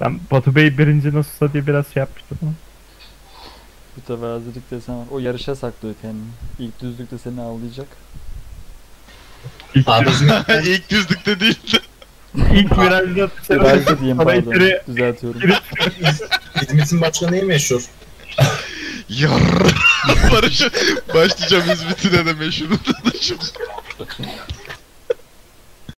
Ben Batu Bey birinci nasılsa diye biraz şey yapmıştım ama. Mütevazilik desen var. O yarışa saklıyor kendini. İlk düzlükte seni avlayacak. İlk, İlk düzlükte değil de. ilk virajda Virajda diyeyim sana pardon. itiri Düzeltiyorum. İzmit'in başka neyi meşhur? Yarrrr. Barış başlayacağım İzmit'ine de meşhur.